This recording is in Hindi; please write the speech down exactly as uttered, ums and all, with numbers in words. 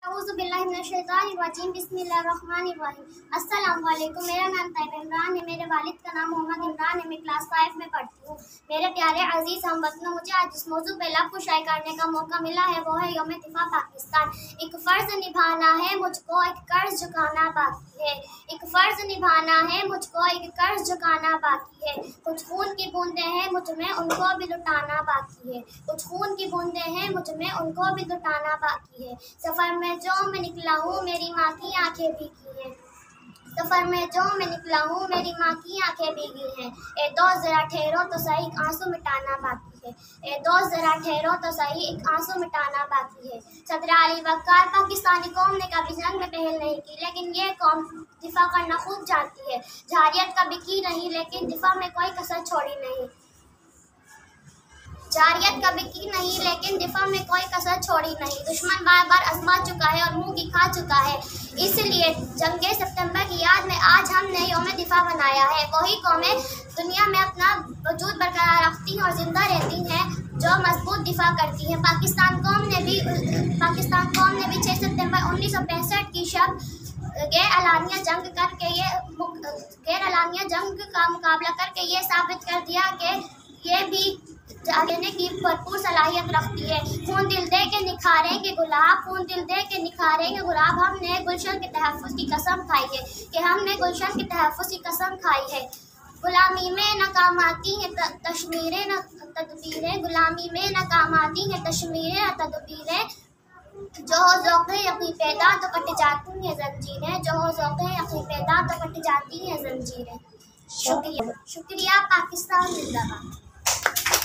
अस्सलाम वालेकुम। मेरा नाम तैयब इमरान है। मेरे वालिद का नाम मोहम्मद इमरान है। मैं क्लास फाइव में पढ़ती हूँ। मेरे प्यारे अजीज हमवतनों, मुझे आज जिस मौजू पे लफ्ज़ शाये करने का मौका मिला है वो है यौम दिफा पाकिस्तान। एक फ़र्ज़ निभाना है मुझको, एक कर्ज चुकाना बाकी है। एक फ़र्ज़ निभाना है मुझको, एक कर्ज चुकाना बाकी है। कुछ खून की बूंदें हैं मुझ में, उनको भी लुटाना बाकी है। कुछ खून की बूंदें हैं मुझ में, उनको भी लुटाना बाकी है। सफ़र में जो मैं निकला हूँ मेरी माँ की आंखें भीगी हैं। सफ़र में जो मैं निकला हूँ मेरी माँ की आंखें भीगी हैं। ए दोस्त ज़रा ठहरो तो सही, एक आंसू मिटाना बाकी है। ए दोस्त ज़रा ठहरो तो सही, एक आंसू मिटाना बाकी है। सदर अली वक़ार पाकिस्तानी कौम ने कभी जंग में पहल नहीं की, लेकिन ये कौम दिफा करना खूब जानती है। जारियत कभी की नहीं, लेकिन दिफा में कोई कसर छोड़ी नहीं। जारियत कभी की नहीं, लेकिन दिफा में कोई कसर छोड़ी नहीं। दुश्मन बार बार आजमा चुका है और मुंह की खा चुका है। इसलिए जंगे सितंबर की याद में आज हमने यौम दिफा बनाया है। वही कौमें दुनिया में अपना वजूद बरकरार रखती हैं और जिंदा रहती हैं जो मजबूत दिफा करती हैं। पाकिस्तान कौम ने भी पाकिस्तान कौम ने भी छः सितंबर उन्नीस सौ पैंसठ की शब गैर अलानिया जंग करके ये गैर अलानिया जंग का मुकाबला करके ये साबित कर दिया कि ये भी देने की भरपूर सलाहियत रखती है। खून दिल दे के निखारेंगे गुलाब, खून दिल दे के निखारेंगे गुलाब। हमने गुलशन के तहफ़्फ़ुज़ की कसम खाई है कि हमने गुलशन के तहफ़्फ़ुज़ की कसम खाई है। गुलामी में नाकाम आती हैं तशमीरें न तदबीरें, गुलामी में नाकाम आती हैं तशमीरें न तदबीरें। जो हो ज़ौक़े यक़ीन पैदा तो कट जाती हैं ज़ंजीरें, जो हो ज़ौक़े यक़ीन पैदा तो कट जाती हैं ज़ंजीरें। शुक्रिया शुक्रिया। पाकिस्तान जिंदाबाद।